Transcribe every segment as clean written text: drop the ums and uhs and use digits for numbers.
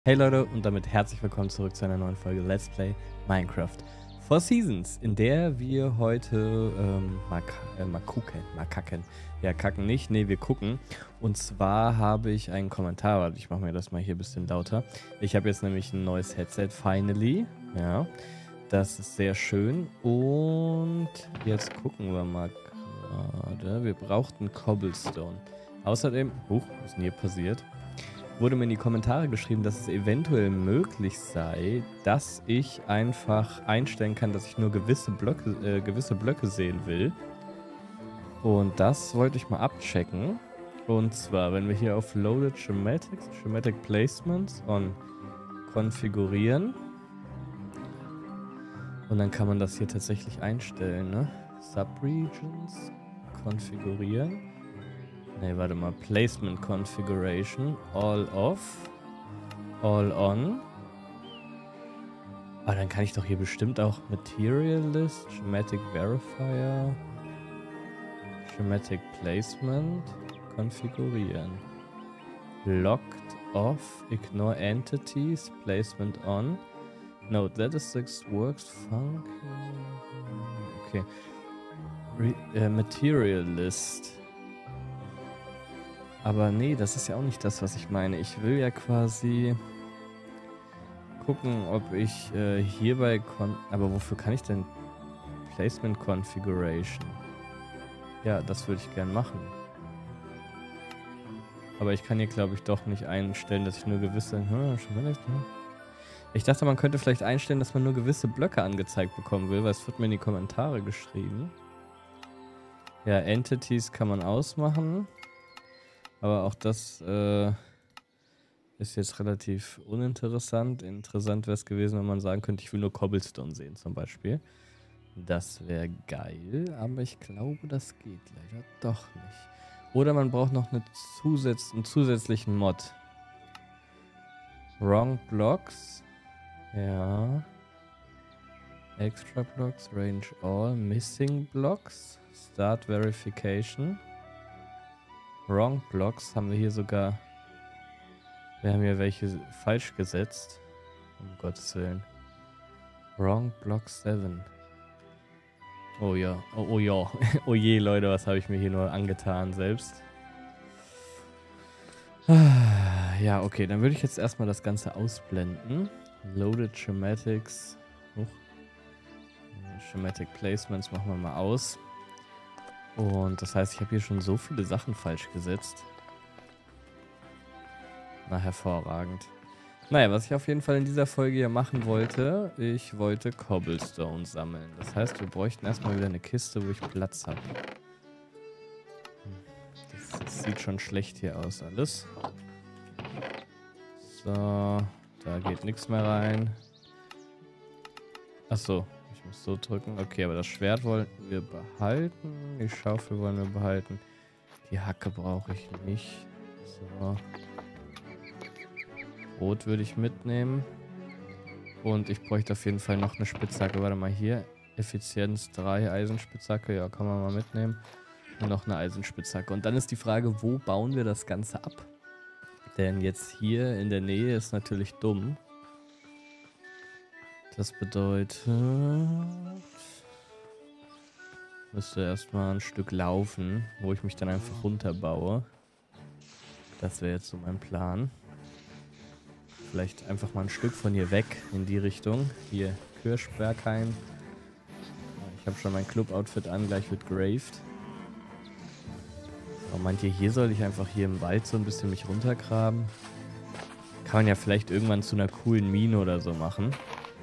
Hey Leute und damit herzlich willkommen zurück zu einer neuen Folge Let's Play Minecraft Four Seasons, in der wir heute mal kacken. Ja, kacken nicht, nee, wir gucken. Und zwar habe ich einen Kommentar, warte, ich mache mir das mal hier ein bisschen lauter. Ich habe jetzt nämlich ein neues Headset, finally. Ja, das ist sehr schön. Und jetzt gucken wir mal gerade. Wir brauchten Cobblestone. Außerdem, was ist denn hier passiert? Wurde mir in die Kommentare geschrieben, dass es eventuell möglich sei, dass ich einfach einstellen kann, dass ich nur gewisse Blöcke sehen will. Und das wollte ich mal abchecken. Und zwar, wenn wir hier auf Loaded Schematic Placements on konfigurieren. Und dann kann man das hier tatsächlich einstellen, ne? Subregions konfigurieren. Ne, warte mal. Placement Configuration. All off. All on. Aber dann kann ich doch hier bestimmt auch Material List, Schematic Verifier, Schematic Placement konfigurieren. Locked off. Ignore Entities. Placement on. Note that is this works funky. Okay. Material List. Aber nee, das ist ja auch nicht das, was ich meine. Ich will ja quasi gucken, ob ich hierbei... Aber wofür kann ich denn Placement Configuration? Ja, das würde ich gern machen. Aber ich kann hier, glaube ich, doch nicht einstellen, dass ich nur gewisse... Ich dachte, man könnte vielleicht einstellen, dass man nur gewisse Blöcke angezeigt bekommen will, weil es wird mir in die Kommentare geschrieben. Ja, Entities kann man ausmachen. Aber auch das ist jetzt relativ uninteressant. Interessant wäre es gewesen, wenn man sagen könnte, ich will nur Cobblestone sehen zum Beispiel. Das wäre geil, aber ich glaube, das geht leider doch nicht. Oder man braucht noch einen zusätzlichen Mod. Wrong Blocks. Ja. Extra Blocks, Range All, Missing Blocks, Start Verification. Wrong Blocks haben wir hier sogar. Wir haben hier welche falsch gesetzt. Um Gottes Willen. Wrong Block 7. Oh ja. Oh ja. Oh je, Leute, was habe ich mir hier nur angetan selbst. Ja, okay, dann würde ich jetzt erstmal das Ganze ausblenden. Loaded Schematics. Schematic Placements machen wir mal aus. Und das heißt, ich habe hier schon so viele Sachen falsch gesetzt. Na, hervorragend. Naja, was ich auf jeden Fall in dieser Folge hier machen wollte, ich wollte Cobblestone sammeln. Das heißt, wir bräuchten erstmal wieder eine Kiste, wo ich Platz habe. Das sieht schon schlecht hier aus alles. So, da geht nichts mehr rein. Achso. Ich muss so drücken. Okay, aber das Schwert wollen wir behalten. Die Schaufel wollen wir behalten. Die Hacke brauche ich nicht. So. Brot würde ich mitnehmen. Und ich bräuchte auf jeden Fall noch eine Spitzhacke. Warte mal hier. Effizienz 3, Eisenspitzhacke. Ja, kann man mal mitnehmen. Und noch eine Eisenspitzhacke. Und dann ist die Frage, wo bauen wir das Ganze ab? Denn jetzt hier in der Nähe ist natürlich dumm. Das bedeutet, müsste erstmal ein Stück laufen, wo ich mich dann einfach runterbaue. Das wäre jetzt so mein Plan. Vielleicht einfach mal ein Stück von hier weg in die Richtung. Hier Kirschberghain. Ich habe schon mein Club-Outfit an, gleich wird graved. Aber meint ihr, hier soll ich einfach hier im Wald so ein bisschen mich runtergraben? Kann man ja vielleicht irgendwann zu einer coolen Mine oder so machen.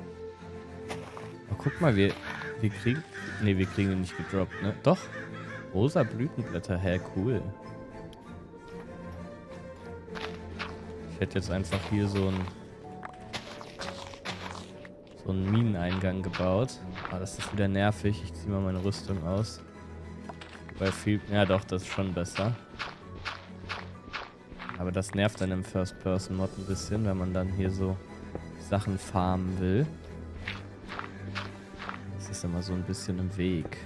Guck mal, wir kriegen... Ne, wir kriegen ihn nicht gedroppt, ne? Doch. Rosa Blütenblätter. Hä, cool. Ich hätte jetzt einfach hier so einen Mineneingang gebaut. Ah, das ist wieder nervig. Ich ziehe mal meine Rüstung aus. Weil viel... Ja doch, das ist schon besser. Aber das nervt dann im First-Person-Mod ein bisschen, wenn man dann hier so Sachen farmen will. Ist immer so ein bisschen im Weg.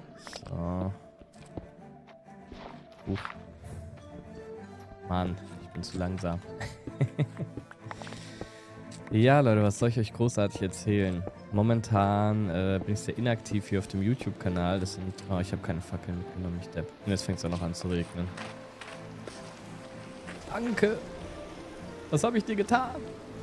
So. Mann, ich bin bin zu langsam. Ja, Leute, was soll ich euch großartig erzählen? Momentan bin ich sehr inaktiv hier auf dem YouTube-Kanal. Das sind... Oh, ich habe keine Fackeln mitgenommen, ich Depp. Und jetzt fängt es auch noch an zu regnen. Danke! Was habe ich dir getan?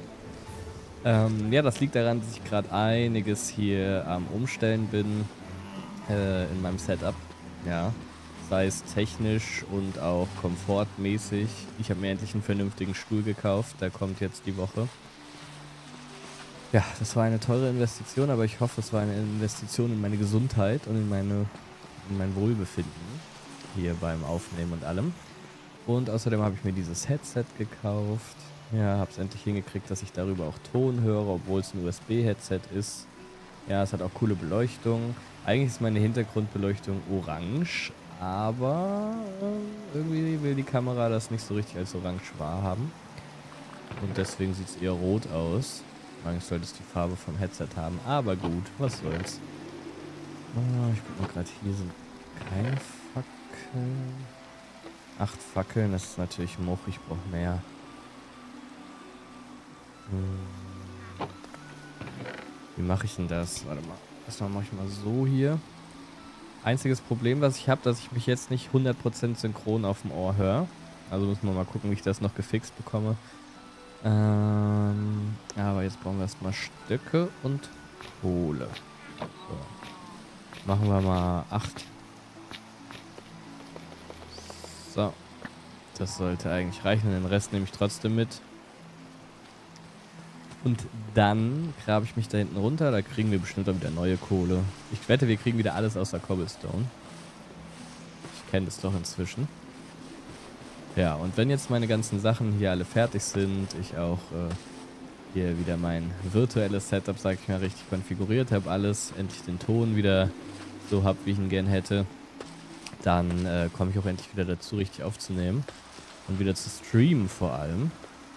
Ja, das liegt daran, dass ich gerade einiges hier am Umstellen bin in meinem Setup. Ja, sei es technisch und auch komfortmäßig. Ich habe mir endlich einen vernünftigen Stuhl gekauft. Der kommt jetzt die Woche. Ja, das war eine teure Investition, aber ich hoffe, es war eine Investition in meine Gesundheit und in mein Wohlbefinden hier beim Aufnehmen und allem. Und außerdem habe ich mir dieses Headset gekauft. Ja, habe es endlich hingekriegt, dass ich darüber auch Ton höre, obwohl es ein USB-Headset ist. Ja, es hat auch coole Beleuchtung. Eigentlich ist meine Hintergrundbeleuchtung orange, aber irgendwie will die Kamera das nicht so richtig als orange wahrhaben. Und deswegen sieht es eher rot aus. Eigentlich sollte es die Farbe vom Headset haben, aber gut, was soll's. Oh, ich guck mal gerade, hier sind keine Fackeln. 8 Fackeln, das ist natürlich Moch, ich brauche mehr. Wie mache ich denn das? Warte mal, erstmal mache ich mal so hier. Einziges Problem, was ich habe, dass ich mich jetzt nicht 100% synchron auf dem Ohr höre. Also müssen wir mal gucken, wie ich das noch gefixt bekomme. Aber jetzt brauchen wir erstmal Stöcke und Kohle. So. Machen wir mal 8. So. Das sollte eigentlich reichen. Den Rest nehme ich trotzdem mit. Und dann grabe ich mich da hinten runter. Da kriegen wir bestimmt auch wieder neue Kohle. Ich wette, wir kriegen wieder alles außer Cobblestone. Ich kenne das doch inzwischen. Ja, und wenn jetzt meine ganzen Sachen hier alle fertig sind, ich auch hier wieder mein virtuelles Setup, sag ich mal, richtig konfiguriert habe, alles, endlich den Ton wieder so habe, wie ich ihn gern hätte, dann komme ich auch endlich wieder dazu, richtig aufzunehmen und wieder zu streamen vor allem.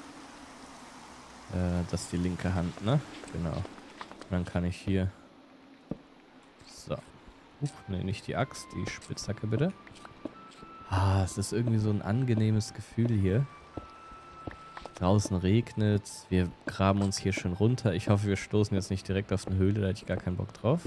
Das ist die linke Hand, ne? Genau. Und dann kann ich hier... So. Ne, nicht die Axt, die Spitzhacke bitte. Ah, es ist irgendwie so ein angenehmes Gefühl hier. Draußen regnet, wir graben uns hier schon runter. Ich hoffe, wir stoßen jetzt nicht direkt auf eine Höhle, da hätte ich gar keinen Bock drauf.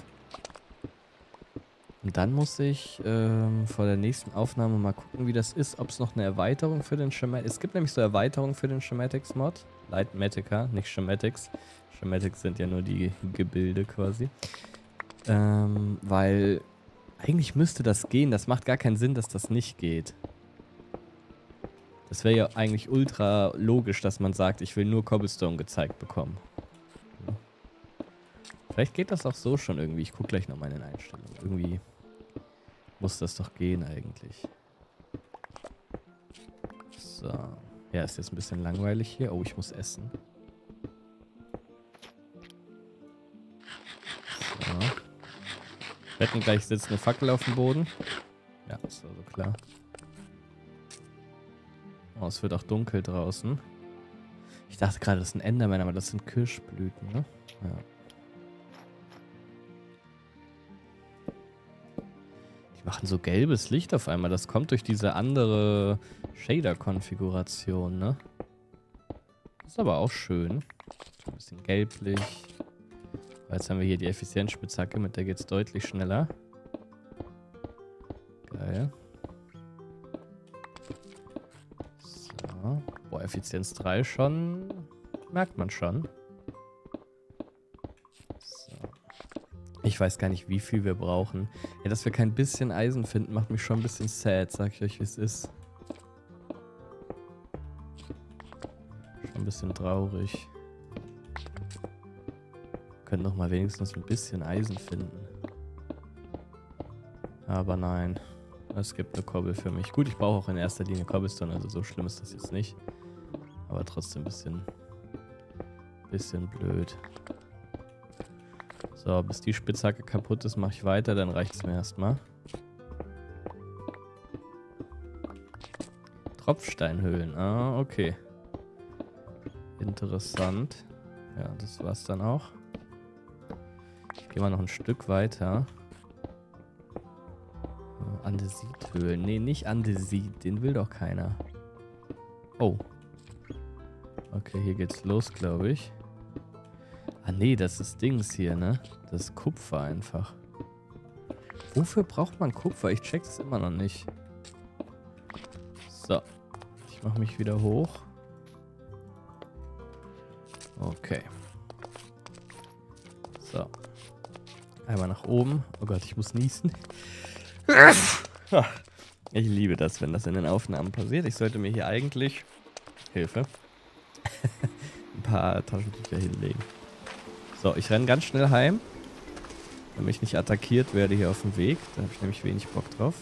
Und dann muss ich vor der nächsten Aufnahme mal gucken, wie das ist, ob es noch eine Erweiterung für den Schematics... Es gibt nämlich so Erweiterungen für den Schematics-Mod. Lightmatica, nicht Schematics. Schematics sind ja nur die Gebilde quasi. Weil... Eigentlich müsste das gehen. Das macht gar keinen Sinn, dass das nicht geht. Das wäre ja eigentlich ultra logisch, dass man sagt, ich will nur Cobblestone gezeigt bekommen. Ja. Vielleicht geht das auch so schon irgendwie. Ich gucke gleich nochmal in den Einstellungen. Irgendwie muss das doch gehen eigentlich. So. Ja, ist jetzt ein bisschen langweilig hier. Oh, ich muss essen. So. Wetten, gleich sitzt eine Fackel auf dem Boden. Ja, das war so klar. Oh, es wird auch dunkel draußen. Ich dachte gerade, das sind Endermen, aber das sind Kirschblüten, ne? Ja. Die machen so gelbes Licht auf einmal. Das kommt durch diese andere Shader-Konfiguration, ne? Ist aber auch schön. Ein bisschen gelblich. Jetzt haben wir hier die Effizienzspitzhacke, mit der geht es deutlich schneller. Geil. So. Boah, Effizienz 3 schon. Merkt man schon. So. Ich weiß gar nicht, wie viel wir brauchen. Ja, dass wir kein bisschen Eisen finden, macht mich schon ein bisschen sad, sag ich euch, wie es ist. Schon ein bisschen traurig. Können doch mal wenigstens ein bisschen Eisen finden. Aber nein. Es gibt eine Kobbel für mich. Gut, ich brauche auch in erster Linie Cobblestone, also so schlimm ist das jetzt nicht. Aber trotzdem ein bisschen blöd. So, bis die Spitzhacke kaputt ist, mache ich weiter, dann reicht es mir erstmal. Tropfsteinhöhlen. Ah, okay. Interessant. Ja, das war's dann auch. Ich gehe mal noch ein Stück weiter. Andesithöhlen. Nee, nicht Andesit. Den will doch keiner. Oh, Okay, hier geht's los, glaube ich. Ah, nee, das ist Dings hier, ne? Das ist Kupfer einfach. Wofür braucht man Kupfer? Ich check's immer noch nicht. So. Ich mache mich wieder hoch. Okay. So. Einmal nach oben. Oh Gott, ich muss niesen. Ich liebe das, wenn das in den Aufnahmen passiert. Ich sollte mir hier eigentlich... Hilfe. ein paar Taschentücher hinlegen. So, ich renne ganz schnell heim. Damit ich nicht attackiert werde hier auf dem Weg. Da habe ich nämlich wenig Bock drauf.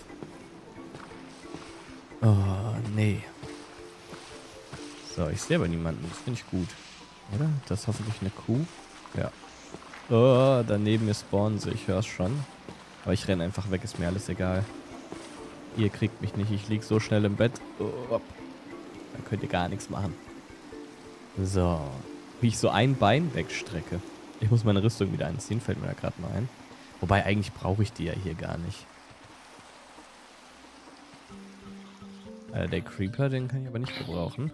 Oh, nee. So, ich sehe aber niemanden. Das finde ich gut. Oder? Das ist hoffentlich eine Kuh. Ja. Oh, daneben mir spawnen sie. Ich höre es schon. Aber ich renne einfach weg. Ist mir alles egal. Ihr kriegt mich nicht. Ich liege so schnell im Bett. Oh, dann könnt ihr gar nichts machen. So. Wie ich so ein Bein wegstrecke. Ich muss meine Rüstung wieder anziehen. Fällt mir da gerade mal ein. Wobei, eigentlich brauche ich die ja hier gar nicht. Der Creeper, den kann ich aber nicht gebrauchen.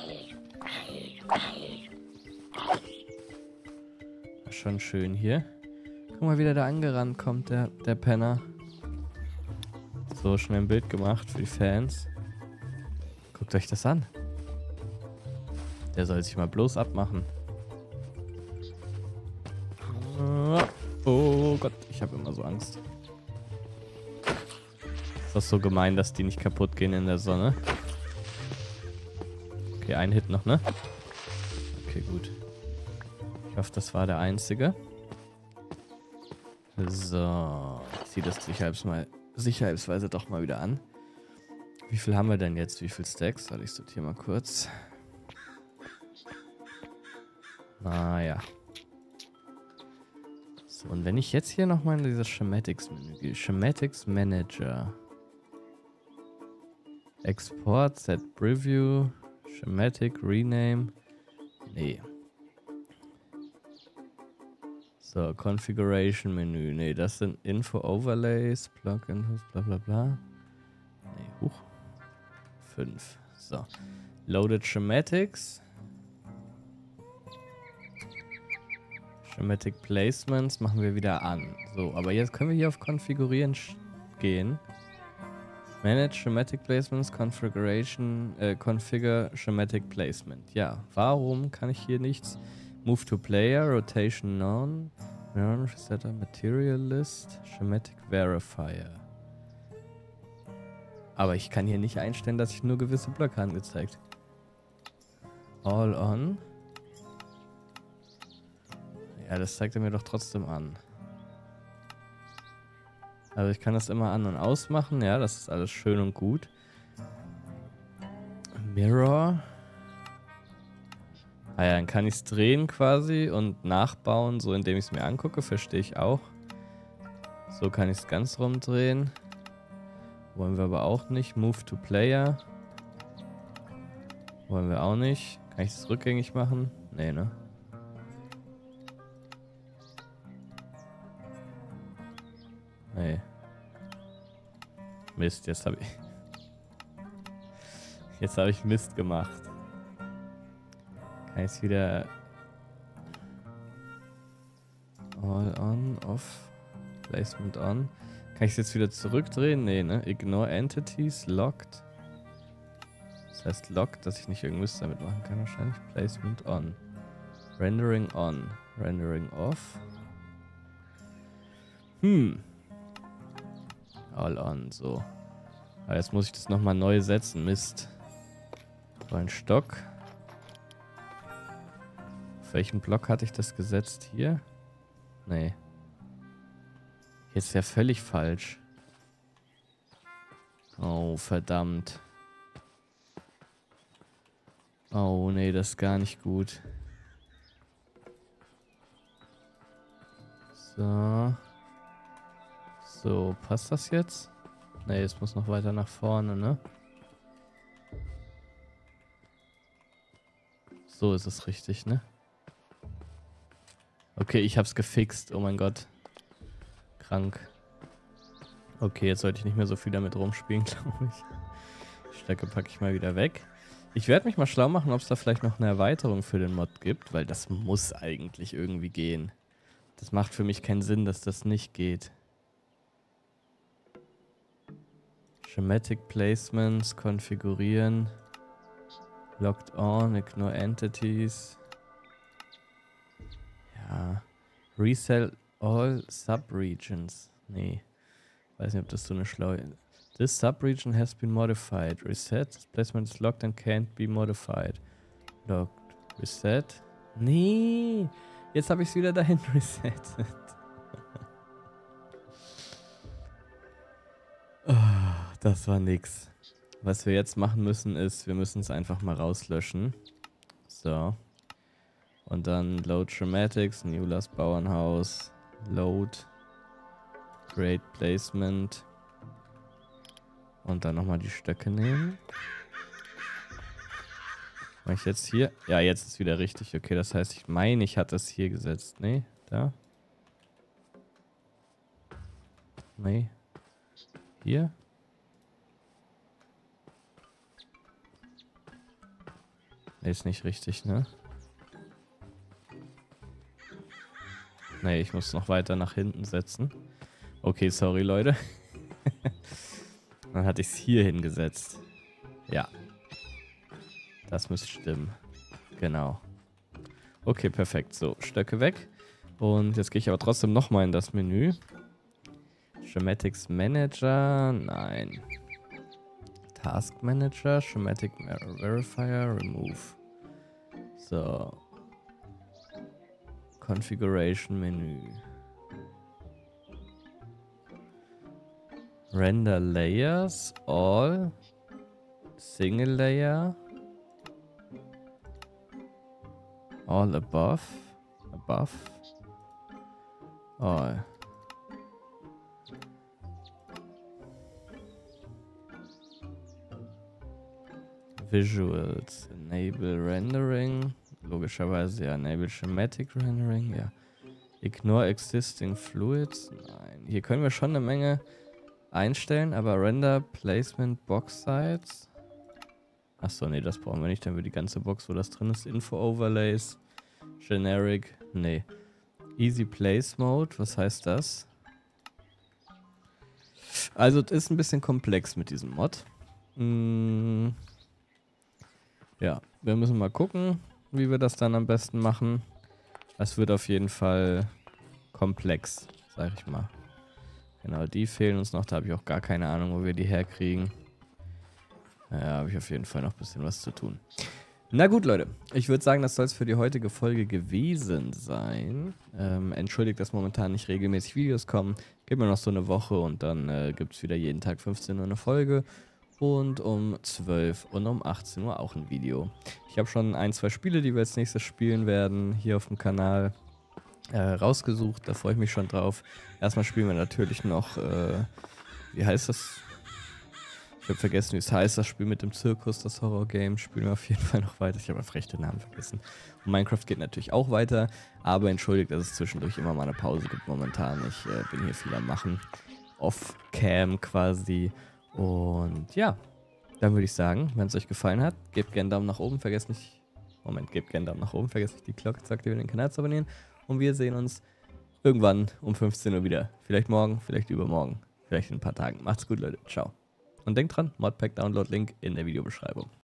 Schon schön hier. Guck mal, wie der da angerannt kommt, der Penner. So, schnell ein Bild gemacht für die Fans. Guckt euch das an. Der soll sich mal bloß abmachen. Oh Gott, ich habe immer so Angst. Ist das so gemein, dass die nicht kaputt gehen in der Sonne? Okay, ein Hit noch, ne? Okay, gut. Ich hoffe, das war der einzige. So, ich ziehe das sicherheitsweise doch mal wieder an. Wie viel haben wir denn jetzt? Wie viel Stacks? Ich sortiere mal kurz. Naja. So, und wenn ich jetzt hier nochmal in dieses Schematics-Menü gehe. Schematics Manager. Export, Set Preview, Schematic, Rename. Nee. So, Configuration Menü. Nee, das sind Info Overlays, Plugins, bla bla bla. Nee, huch. 5. So. Loaded Schematics. Schematic Placements machen wir wieder an. So, aber jetzt können wir hier auf Konfigurieren gehen. Manage Schematic Placements, Configuration, Configure Schematic Placement. Ja, warum kann ich hier nichts? Move to Player, Rotation None, Setup Material List, Schematic Verifier. Aber ich kann hier nicht einstellen, dass ich nur gewisse Blöcke angezeigt. All on. Ja, das zeigt er mir doch trotzdem an. Also ich kann das immer an- und ausmachen. Ja, das ist alles schön und gut. Mirror. Ah ja, dann kann ich es drehen quasi und nachbauen, so indem ich es mir angucke. Verstehe ich auch. So kann ich es ganz rumdrehen. Wollen wir aber auch nicht. Move to Player. Wollen wir auch nicht. Kann ich es rückgängig machen? Nee, ne? Nee. Mist, jetzt habe ich... Jetzt habe ich Mist gemacht. Kann ich es wieder... All on, off, Placement on. Kann ich es jetzt wieder zurückdrehen? Nee, ne? Ignore Entities, Locked. Das heißt Locked, dass ich nicht irgendwas damit machen kann wahrscheinlich. Placement on. Rendering on. Rendering off. All on, so. Aber jetzt muss ich das nochmal neu setzen. Mist. So ein Stock. Auf welchen Block hatte ich das gesetzt? Hier? Nee. Jetzt ist ja völlig falsch. Oh, verdammt. Oh, nee, das ist gar nicht gut. So. So, passt das jetzt? Ne, es muss noch weiter nach vorne, ne? So ist es richtig, ne? Okay, ich hab's gefixt. Oh mein Gott. Krank. Okay, jetzt sollte ich nicht mehr so viel damit rumspielen, glaube ich. Die Stöcke packe ich mal wieder weg. Ich werde mich mal schlau machen, ob es da vielleicht noch eine Erweiterung für den Mod gibt, weil das muss eigentlich irgendwie gehen. Das macht für mich keinen Sinn, dass das nicht geht. Schematic Placements, konfigurieren. Locked on, ignore entities. Ja. Resell all subregions. Nee. Weiß nicht, ob das so eine schlaue... This subregion has been modified. Reset. This placement is locked and can't be modified. Locked. Reset. Nee. Jetzt habe ich es wieder dahin resettet. Oh, das war nix. Was wir jetzt machen müssen ist, wir müssen es einfach mal rauslöschen. So. Und dann Load Schematics, Newlast Bauernhaus, Load, Create Placement. Und dann nochmal die Stöcke nehmen. Mach ich jetzt hier? Ja, jetzt ist wieder richtig. Okay, das heißt, ich meine, ich hatte es hier gesetzt. Nee, da. Nee. Hier. Nee, ist nicht richtig, ne? Nee, ich muss noch weiter nach hinten setzen. Okay, sorry, Leute. Dann hatte ich es hier hingesetzt. Ja. Das müsste stimmen. Genau. Okay, perfekt. So, Stöcke weg. Und jetzt gehe ich aber trotzdem nochmal in das Menü. Schematics Manager. Nein. Task Manager. Schematic Verifier. Remove. So. Configuration Menü. Render Layers. All. Single Layer. All above. Above. All. Visuals. Enable Rendering. Logischerweise ja. Enable Schematic Rendering. Ja. Ignore Existing Fluids. Nein. Hier können wir schon eine Menge einstellen, aber Render Placement Box Size. Achso, nee, das brauchen wir nicht. Dann wird die ganze Box, wo das drin ist. Info Overlays. Generic. Nee. Easy Place Mode. Was heißt das? Also, es ist ein bisschen komplex mit diesem Mod. Ja, wir müssen mal gucken, wie wir das dann am besten machen. Es wird auf jeden Fall komplex, sag ich mal. Genau, die fehlen uns noch. Da habe ich auch gar keine Ahnung, wo wir die herkriegen. Ja, habe ich auf jeden Fall noch ein bisschen was zu tun. Na gut, Leute. Ich würde sagen, das soll es für die heutige Folge gewesen sein. Entschuldigt, dass momentan nicht regelmäßig Videos kommen. Gibt mir noch so eine Woche und dann gibt es wieder jeden Tag 15 Uhr eine Folge. Und um 12 und um 18 Uhr auch ein Video. Ich habe schon ein, zwei Spiele, die wir als nächstes spielen werden, hier auf dem Kanal rausgesucht. Da freue ich mich schon drauf. Erstmal spielen wir natürlich noch, wie heißt das? Ich habe vergessen, wie es heißt, das Spiel mit dem Zirkus, das Horror-Game. Spielen wir auf jeden Fall noch weiter. Ich habe einfach recht den Namen vergessen. Und Minecraft geht natürlich auch weiter. Aber entschuldigt, dass es zwischendurch immer mal eine Pause gibt momentan. Ich bin hier viel am Machen. Off-Cam quasi. Und ja, dann würde ich sagen, wenn es euch gefallen hat, gebt gerne einen Daumen nach oben. Vergesst nicht, gebt gerne einen Daumen nach oben. Vergesst nicht, die Glocke zu aktivieren, den Kanal zu abonnieren. Und wir sehen uns irgendwann um 15 Uhr wieder. Vielleicht morgen, vielleicht übermorgen, vielleicht in ein paar Tagen. Macht's gut, Leute. Ciao. Und denkt dran, Modpack Download Link in der Videobeschreibung.